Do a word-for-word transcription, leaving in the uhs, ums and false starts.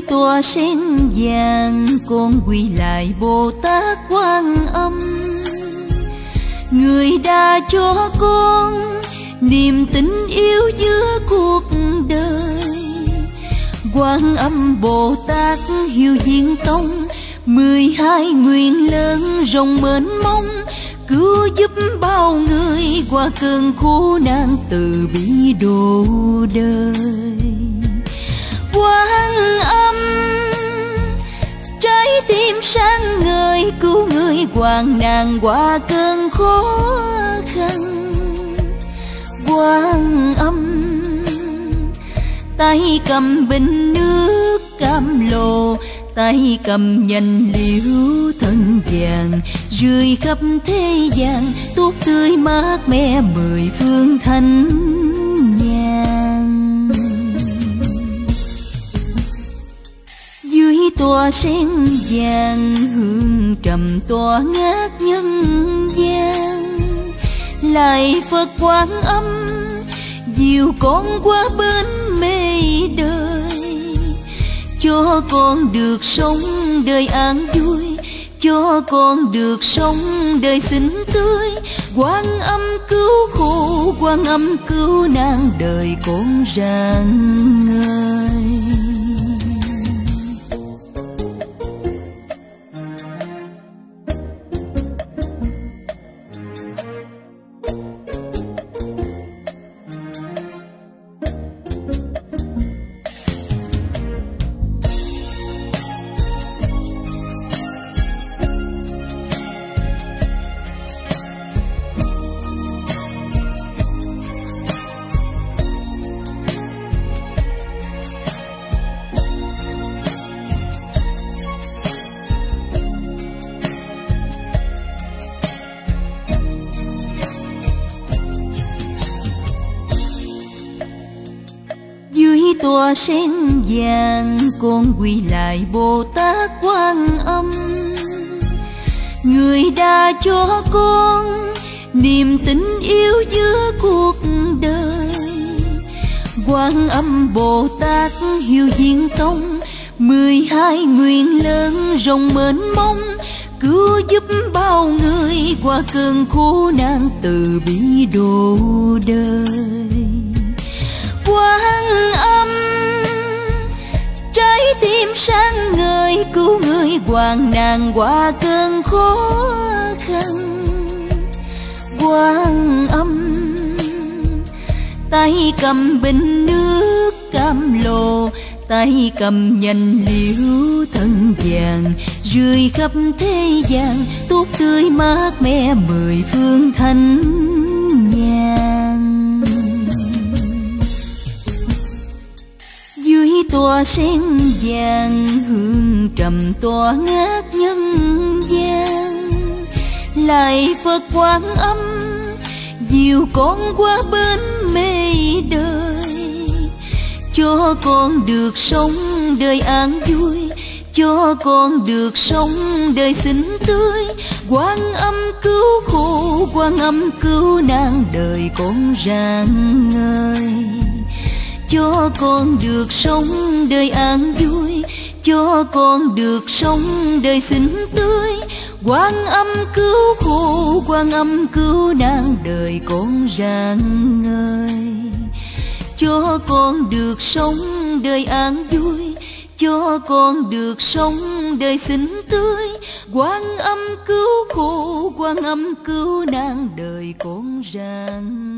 tòa sen vàng con quỳ lại Bồ Tát Quan Âm, người đã cho con niềm tình yêu giữa cuộc đời. Quan Âm Bồ Tát Hiếu Diên Tông, mười hai nguyện lớn rộng mênh mông, cứu giúp bao người qua cơn khổ nạn, từ bi độ đời. Quan Âm trái tim sáng ngời, cứu người hoạn nạn qua cơn khó khăn. Quan Âm tay cầm bình nước cam lồ, tay cầm nhành liễu thân vàng, rơi khắp thế gian tốt tươi mát mẻ mười phương thanh nhàn. Dưới tòa sen vàng hương trầm tỏa ngát nhân gian, lại Phật Quan Âm dìu con qua bên mê đời, cho con được sống đời an vui, cho con được sống đời xinh tươi. Quan Âm cứu khổ, Quan Âm cứu nạn, đời con rạng ngời. Tòa sen vàng con quỳ lại Bồ Tát Quan Âm, người đã cho con niềm tình yêu giữa cuộc đời. Quan Âm Bồ Tát Hiếu Diên Tông, mười hai nguyện lớn rộng mênh mông, cứu giúp bao người qua cơn khổ nạn, từ bi độ đời. Quan Âm trái tim sáng ngời, cứu người hoạn nạn qua cơn khó khăn. Quan Âm tay cầm bình nước cam lồ, tay cầm nhành liễu thân vàng, rơi khắp thế gian tốt tươi mát mẻ mười phương thanh nhàn. Dưới tòa sen vàng hương trầm tỏa ngát nhân gian, lại Phật Quan Âm dìu con qua bên mê đời, cho con được sống đời an vui, cho con được sống đời xinh tươi. Quan Âm cứu khổ, Quan Âm cứu nạn, đời con rạng ngời, cho con được sống đời an vui, cho con được sống đời xinh tươi. Quan Âm cứu khổ, Quan Âm cứu nạn, đời con rạng ngời, cho con được sống đời an vui, cho con được sống đời xinh tươi. Quan Âm cứu khổ, Quan Âm cứu nạn, đời con rạng